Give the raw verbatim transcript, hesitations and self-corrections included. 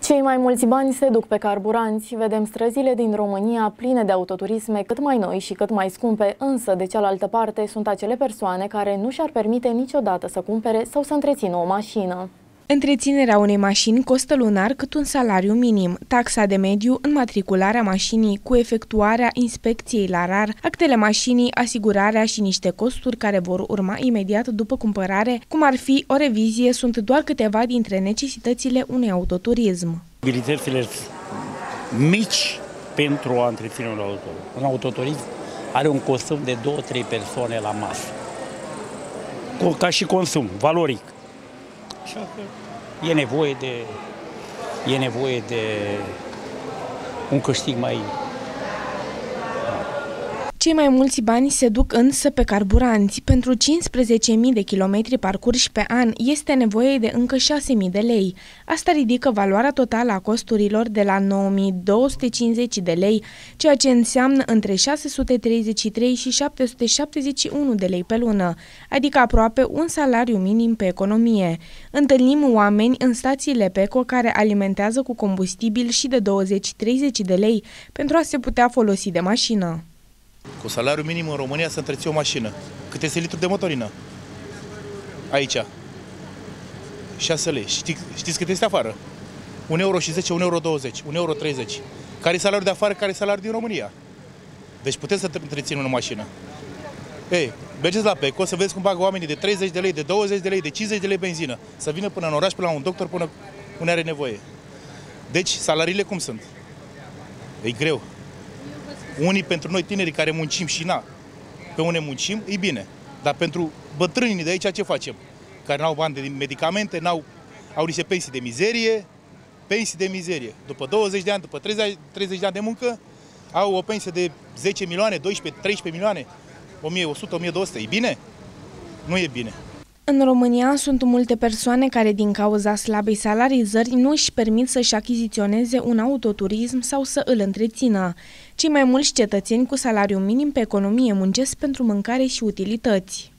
Cei mai mulți bani se duc pe carburanți. Vedem străzile din România pline de autoturisme cât mai noi și cât mai scumpe, însă de cealaltă parte sunt acele persoane care nu și-ar permite niciodată să cumpere sau să întrețină o mașină. Întreținerea unei mașini costă lunar cât un salariu minim, taxa de mediu, înmatricularea mașinii cu efectuarea inspecției la rar, actele mașinii, asigurarea și niște costuri care vor urma imediat după cumpărare, cum ar fi o revizie, sunt doar câteva dintre necesitățile unui autoturism. Abilitățile mici pentru a întreține un auto. Un autoturism are un consum de două-trei persoane la masă, ca și consum, valoric. Așa că e nevoie de, e nevoie de un câștig mai... Cei mai mulți bani se duc însă pe carburanți. Pentru cincisprezece mii de kilometri parcurși pe an este nevoie de încă șase mii de lei. Asta ridică valoarea totală a costurilor de la nouă mii două sute cincizeci de lei, ceea ce înseamnă între șase sute treizeci și trei și șapte sute șaptezeci și unu de lei pe lună, adică aproape un salariu minim pe economie. Întâlnim oameni în stațiile Peco care alimentează cu combustibil și de douăzeci-treizeci de lei pentru a se putea folosi de mașină. Cu salariul minim în România să întreții o mașină. Cât este litru de motorină? Aici. șase lei. Știți, știți cât este afară? un euro și zece, un euro douăzeci, un euro treizeci. Care e salariul de afară, care e salariul din România? Deci puteți să întreținem o mașină. Ei, mergeți la Peco să vedeți cum bagă oamenii de treizeci de lei, de douăzeci de lei, de cincizeci de lei benzină. Să vină până în oraș, până la un doctor, până unde are nevoie. Deci, salariile cum sunt? E greu. Unii pentru noi tinerii care muncim și na, pe unde muncim, e bine. Dar pentru bătrânii de aici ce facem? Care n-au bani de medicamente, n-au, au niște pensii de mizerie, pensii de mizerie. După douăzeci de ani, după treizeci, treizeci de ani de muncă, au o pensie de zece milioane, doisprezece, treisprezece milioane, o mie o sută, o mie două sute. E bine? Nu e bine. În România sunt multe persoane care, din cauza slabei salarizări, nu își permit să-și achiziționeze un autoturism sau să îl întrețină. Cei mai mulți cetățeni cu salariu minim pe economie muncesc pentru mâncare și utilități.